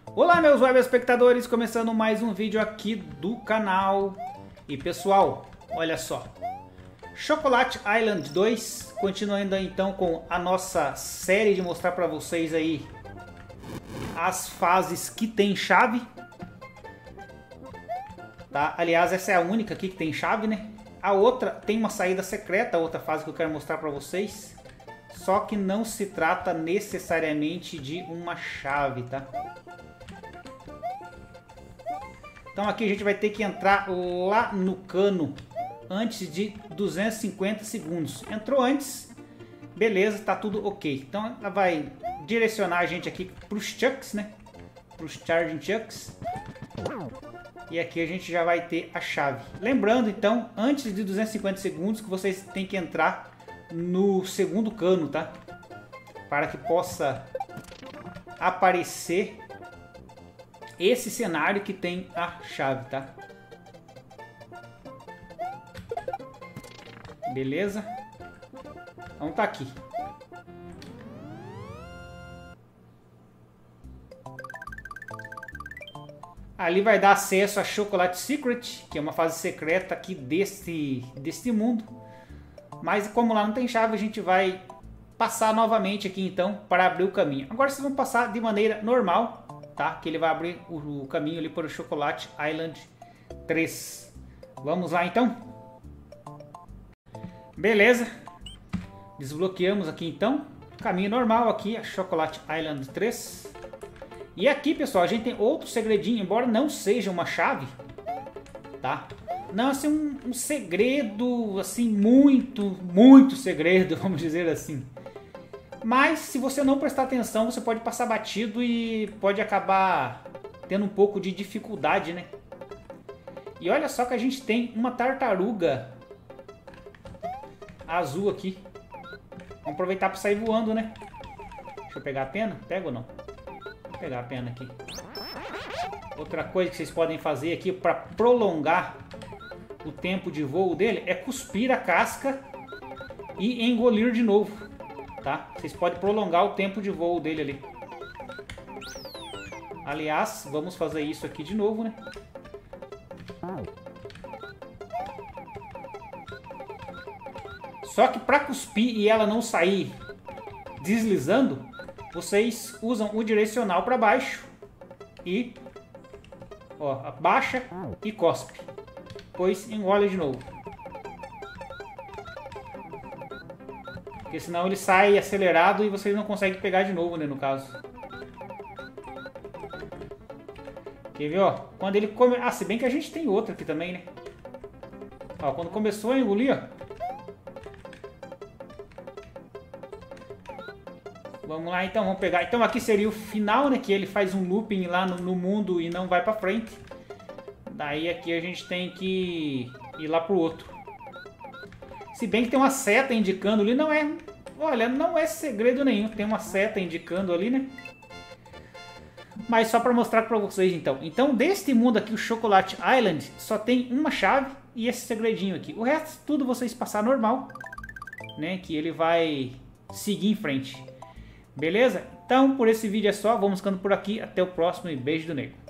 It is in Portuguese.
Olá meus web espectadores, começando mais um vídeo aqui do canal. E pessoal, olha só, Chocolate Island 2, continuando então com a nossa série de mostrar para vocês aí as fases que tem chave. Tá? Aliás, essa é a única aqui que tem chave, né? A outra tem uma saída secreta, a outra fase que eu quero mostrar para vocês. Só que não se trata necessariamente de uma chave, tá? Então aqui a gente vai ter que entrar lá no cano antes de 250 segundos. Entrou antes, beleza, tá tudo ok. Então ela vai direcionar a gente aqui para os chucks, né? Para os charging chucks. E aqui a gente já vai ter a chave. Lembrando então, antes de 250 segundos, que vocês têm que entrar no segundo cano, tá? Para que possa aparecer esse cenário que tem a chave, tá? Beleza? Então tá aqui. Ali vai dar acesso a Chocolate Secret, que é uma fase secreta aqui deste mundo. Mas como lá não tem chave, a gente vai passar novamente aqui então para abrir o caminho. Agora vocês vão passar de maneira normal, tá? Que ele vai abrir o caminho ali para o Chocolate Island 3. Vamos lá então? Beleza. Desbloqueamos aqui então. Caminho normal aqui, a Chocolate Island 3. E aqui, pessoal, a gente tem outro segredinho, embora não seja uma chave, tá? Não, assim, um segredo, assim, muito segredo, vamos dizer assim. Mas, se você não prestar atenção, você pode passar batido e pode acabar tendo um pouco de dificuldade, né? E olha só que a gente tem uma tartaruga azul aqui. Vamos aproveitar para sair voando, né? Deixa eu pegar a pena. Pega ou não? Vou pegar a pena aqui. Outra coisa que vocês podem fazer aqui para prolongar o tempo de voo dele é cuspir a casca e engolir de novo, tá? Vocês podem prolongar o tempo de voo dele ali. Aliás, vamos fazer isso aqui de novo, né? Só que para cuspir e ela não sair deslizando, vocês usam o direcional para baixo e ó, abaixa e cospe. Depois engole de novo. Porque senão ele sai acelerado e vocês não conseguem pegar de novo, né, no caso. Quer ver, ó? Quando ele come... Ah, se bem que a gente tem outra aqui também, né? Ó, quando começou a engolir, ó. Vamos lá então, vamos pegar. Então aqui seria o final, né? Que ele faz um looping lá no mundo e não vai pra frente. Daí aqui a gente tem que ir lá pro outro. Se bem que tem uma seta indicando ali, não é... Olha, não é segredo nenhum. Tem uma seta indicando ali, né? Mas só pra mostrar pra vocês então. Então deste mundo aqui, o Chocolate Island, só tem uma chave e esse segredinho aqui. O resto tudo vocês passar normal, né? Que ele vai seguir em frente. Beleza? Então por esse vídeo é só. Vamos ficando por aqui. Até o próximo e beijo do nego.